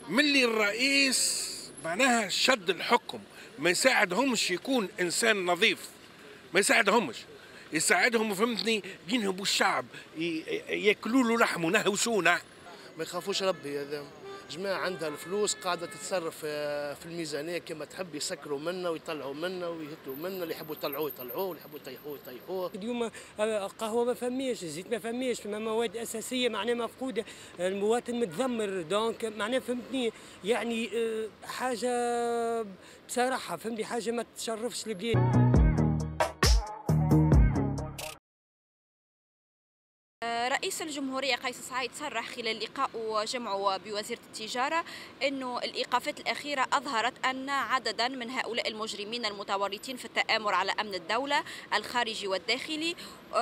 ملي الرئيس معناها شد الحكم ما يساعدهمش يكون انسان نظيف، ما يساعدهمش، يساعدهم فهمتني ينهبوا الشعب، ياكلوا له لحم ونهوسونا. ما يخافوش ربي. هذا جماعة عندها الفلوس قاعدة تتصرف في الميزانية كما تحب، يسكروا منا ويطلعوا منا ويهتوا منا، اللي يحبوا يطلعوه يطلعوه، اللي يحبوا يطيحوه يطيحوه. اليوم قهوة ما فماش، الزيت ما فماش، فما مواد أساسية معناها مفقودة، المواطن متذمر، دونك معناها فهمتني يعني حاجة بصراحة فهمتني حاجة ما تشرفش البلاد. رئيس الجمهورية قيس سعيد صرح خلال لقاء جمعه بوزيرة التجارة أنه الإيقافات الأخيرة أظهرت أن عددا من هؤلاء المجرمين المتورطين في التآمر على أمن الدولة الخارجي والداخلي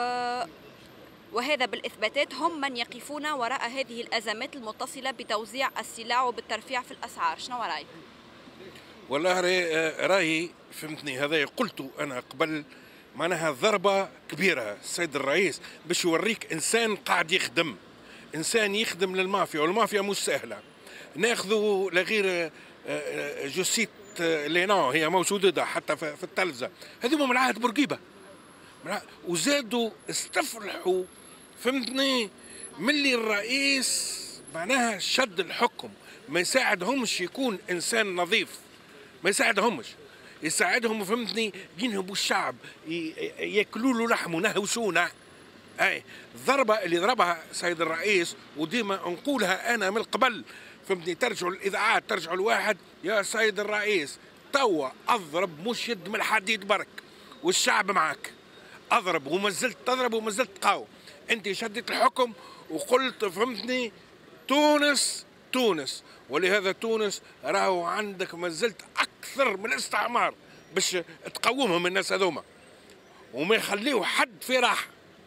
وهذا بالإثباتات هم من يقفون وراء هذه الأزمات المتصلة بتوزيع السلع وبالترفيع في الأسعار. شنو رأيك؟ والله رايي فهمتني، هذا قلت أنا قبل، معناها ضربة كبيرة السيد الرئيس باش يوريك إنسان قاعد يخدم، إنسان يخدم للمافيا، والمافيا مش سهلة. ناخذوا لغير جوسيت لينو هي موجودة حتى في التلفزة، هذوما من عهد بورقيبة، وزادوا استفرحوا فهمتني ملي الرئيس معناها شد الحكم ما يساعدهمش يكون إنسان نظيف، ما يساعدهمش، يساعدهم فهمتني ينهبوا الشعب، ياكلوا له لحم ونهوسونا. اي الضربه اللي ضربها سيد الرئيس، وديما نقولها انا من قبل فهمتني، ترجعوا الاذاعات، ترجعوا الواحد يا سيد الرئيس توا اضرب مش يد من الحديد برك، والشعب معك، اضرب وما زلت تضرب وما زلت تقاوم. انت شدت الحكم وقلت فهمتني تونس تونس، ولهذا تونس راهو عندك ما زلت اكثر من الاستعمار باش تقومهم الناس هذوما وما يخليوا حد في راحه.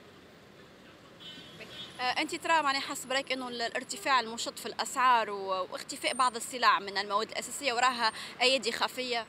انت ترى معني حسب رايك انه الارتفاع المشط في الاسعار واختفاء بعض السلع من المواد الاساسيه وراها ايادي خفيه؟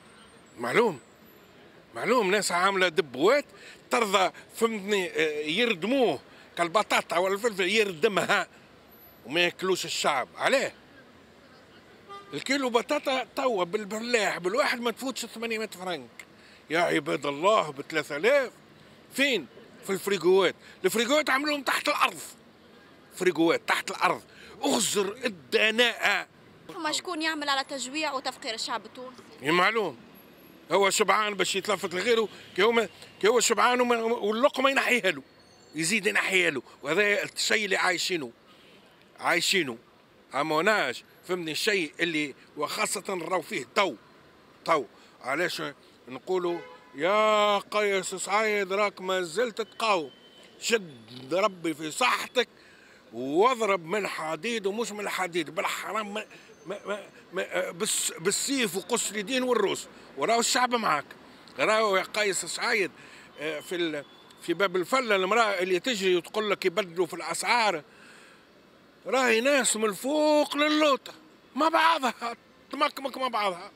معلوم ناس عامله دبوات ترضى فهمتني يردموه كالبطاطا ولا الفلفل، يردمها وما ياكلوش الشعب. عليه الكيلو بطاطا توا بالبلاح بالواحد ما تفوتش 800 فرنك يا عباد الله، ب 3000 فين؟ في الفريقوات، الفريقوات عملوهم تحت الارض، فريقوات تحت الارض، اغزر الدناءة. ثم شكون يعمل على تجويع وتفقير الشعب التونسي؟ معلوم هو شبعان باش يتلفت لغيره، كي هو شبعان واللقمه ينحيها له، يزيد ينحيها له، وهذا الشيء اللي عايشينه عموناش فهمني، الشيء اللي وخاصة راهو فيه تو علاش نقولوا يا قيس سعيد راك ما زلت تقاوم، شد ربي في صحتك واضرب من الحديد ومش من الحديد بالحرام، بالسيف وقص اليدين والروس، وراهو الشعب معاك. راهو يا قيس سعيد في باب الفله المراه اللي تجري وتقول لك يبدلوا في الاسعار، راهي ناس من الفوق للوطة مع بعضها تمكمك مع بعضها.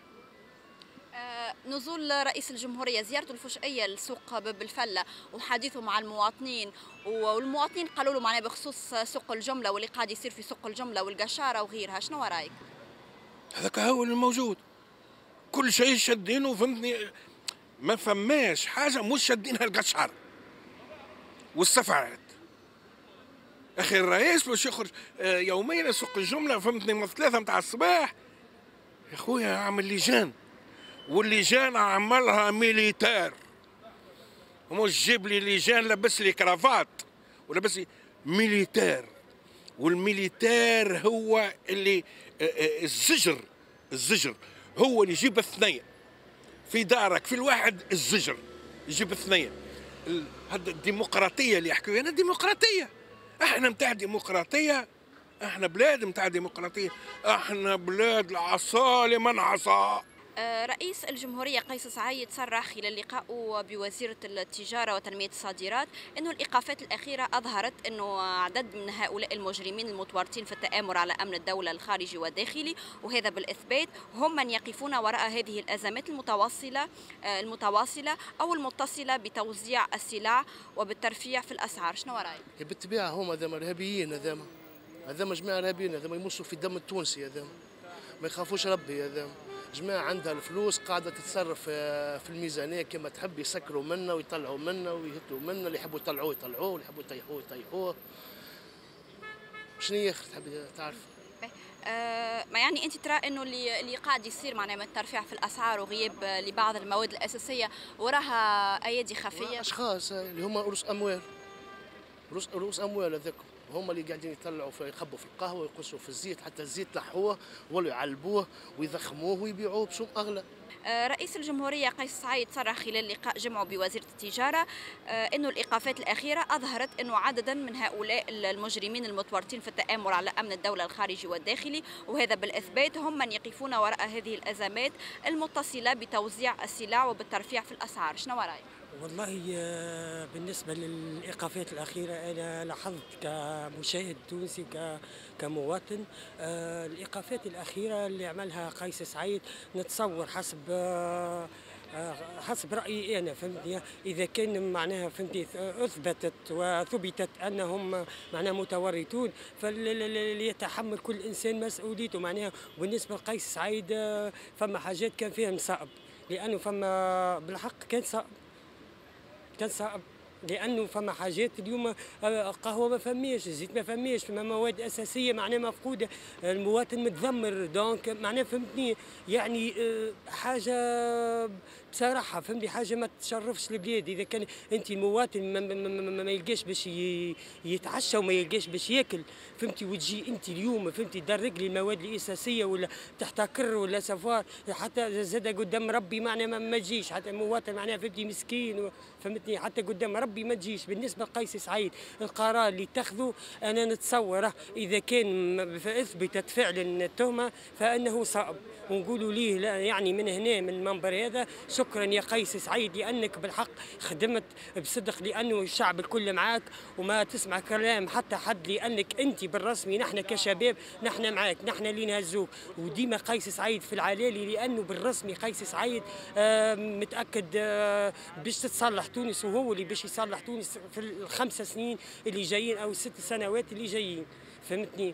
نزول رئيس الجمهورية زيارته الفجائية لسوق باب الفلة وحديثه مع المواطنين، والمواطنين قالوا له معناه بخصوص سوق الجملة واللي قاعد يصير في سوق الجملة والقشارة وغيرها، شنو رايك؟ هذاك هو اللي موجود، كل شيء شادينه فهمتني، ما فماش حاجة مش شادينها القشارة والسفرات. اخي الرئيس باش يخرج يوميا سوق الجمله فهمتني من 3 متاع الصباح، يا خويا عمل لجان، واللجان عملها ميليتار، مش جيب لي لجان لبس لي كرافات ولبس لي ميليتار، والميليتار هو اللي الزجر هو اللي يجيب الثنيه في دارك، في الواحد الزجر يجيب الثنيه. هذا الديمقراطيه اللي يحكوا انا ديمقراطيه، احنا متاع ديمقراطيه، احنا بلاد متاع ديمقراطيه، احنا بلاد العصا لمن عصى. رئيس الجمهورية قيس سعيد صرح خلال لقائه بوزيرة التجارة وتنمية الصادرات أنه الإيقافات الأخيرة أظهرت أنه عدد من هؤلاء المجرمين المتورطين في التآمر على أمن الدولة الخارجي والداخلي، وهذا بالإثبات هم من يقفون وراء هذه الأزمات المتواصلة أو المتصلة بتوزيع السلع وبالترفيع في الأسعار. شنو رأيك؟ بالطبيعة هم هذوما إرهابيين، هذوما جماعة إرهابيين، هذوما يمصوا في الدم التونسي، ما يخافوش ربي هذا. جماعة عندها الفلوس قاعدة تتصرف في الميزانية كما تحب، يسكروا منا ويطلعوا منا ويهتوا منا، اللي يحبوا يطلعوه يطلعوه، اللي يحبوا يطيحوه يطيحوه. شنو ياخذ تحب تعرف؟ ما يعني انت ترى انه اللي قاعد يصير معناها من الترفيع في الاسعار وغياب لبعض المواد الاساسيه وراها ايادي خفيه؟ اشخاص اللي هما رؤوس اموال، رؤوس اموال هذاكم هما اللي قاعدين يطلعوا يخبوا في القهوه ويقصوا في الزيت، حتى الزيت لحوه ولا يعلبوه ويضخموه ويبيعوه بسوم اغلى. رئيس الجمهورية قيس سعيد صرح خلال لقاء جمعه بوزيرة التجارة أنه الإيقافات الأخيرة أظهرت أنه عددا من هؤلاء المجرمين المتورطين في التآمر على أمن الدولة الخارجي والداخلي، وهذا بالإثبات هم من يقفون وراء هذه الأزمات المتصلة بتوزيع السلع وبالترفيع في الأسعار. شنو رأيك؟ والله بالنسبة للإيقافات الأخيرة أنا لاحظت كمشاهد تونسي كمواطن الإيقافات الأخيرة اللي عملها قيس سعيد نتصور حسب رأيي أنا فهمتني، إذا كان معناها فهمتني أثبتت وثبتت أنهم معناها متورطون فليتحمل كل إنسان مسؤوليته معناها. بالنسبة لقيس سعيد فما حاجات كان فيها مصائب، لأنه فما بالحق كان صعب لانه فما حاجات اليوم قهوه ما فماش، الزيت ما فماش، فما مواد اساسيه معناها مفقوده، المواطن متذمر دونك معناها فهمتني يعني حاجه بصراحه فهمتني حاجه ما تشرفش البلاد. اذا كان انت المواطن ما يلقاش باش يتعشى وما يلقاش باش ياكل فهمتي، وتجي انت اليوم فهمتي تدرك لي المواد الاساسيه ولا تحتكر ولا سفار حتى زاد قدام ربي معناها ما تجيش، حتى المواطن معناها فهمتي مسكين فهمتني حتى قدام ربي ما تجيش. بالنسبه لقيس سعيد القرار اللي اتخذه انا نتصوره اذا كان اثبتت فعلا التهمه فانه صائب، ونقولوا ليه لا يعني من هنا من المنبر هذا شكرا يا قيس سعيد لانك بالحق خدمت بصدق، لانه الشعب الكل معاك وما تسمع كلام حتى حد، لانك انت بالرسمي نحن كشباب نحن معاك، نحن اللي نهزوك. وديما قيس سعيد في العلالي لانه بالرسمي قيس سعيد متاكد باش تتصلح تونس، وهو اللي باش يصلح تونس في الخمس سنين اللي جايين او الست سنوات اللي جايين فهمتني.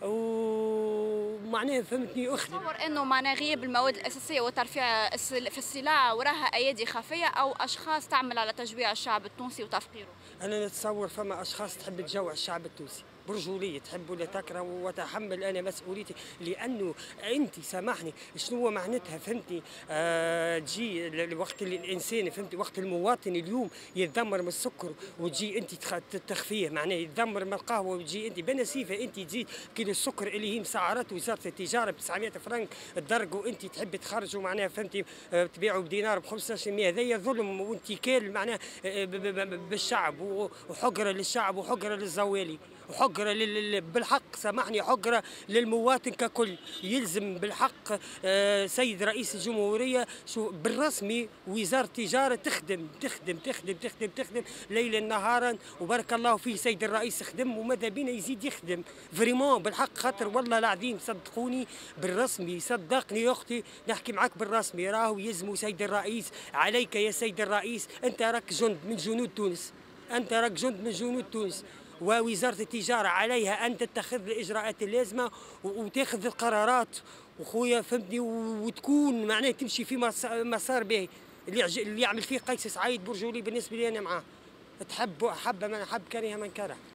ومعناها فهمتني اخلي تصور انه معناها غياب المواد الاساسيه وترفيع في السلع وراها ايادي خفيه او اشخاص تعمل على تجويع الشعب التونسي وتفقيره؟ انا نتصور فما اشخاص تحب تجوع الشعب التونسي برجوليه، تحب ولا تكره، وتحمل انا مسؤوليتي، لانه انت سامحني شنو معناتها فهمتني تجي وقت الانسان فهمتي وقت المواطن اليوم يتذمر من السكر وتجي انت تخفيه معناه يتذمر من القهوه وتجي انت بنسيفه انت تزيد كيلو السكر اللي هي مسعرات وزاره التجاره ب 900 فرنك الدرج، وانت تحب تخرجوا معناها فهمتي تبيعوا بدينار ب 15%، هذايا ظلم وانتكال معناه بالشعب وحقره للشعب وحقره للزوالي وحقرة بالحق سامحني حقرة للمواطن ككل. يلزم بالحق سيد رئيس الجمهورية بالرسمي وزارة التجارة تخدم تخدم تخدم تخدم تخدم ليلا نهارا، وبارك الله فيه سيد الرئيس خدم وماذا بينا يزيد يخدم فريمون بالحق، خاطر والله العظيم صدقوني بالرسمي صدقني يا اختي نحكي معك بالرسمي راهو يلزموا سيد الرئيس. عليك يا سيد الرئيس انت راك جند من جنود تونس، انت راك جند من جنود تونس، ووزارة التجارة عليها أن تتخذ الإجراءات اللازمة وتاخذ القرارات وخويا فهمتني، وتكون معناه تمشي في مسار باهي. اللي يعمل فيه قيس سعيد برجولي بالنسبة لي أنا معاه، تحب حب من حب كره من كره.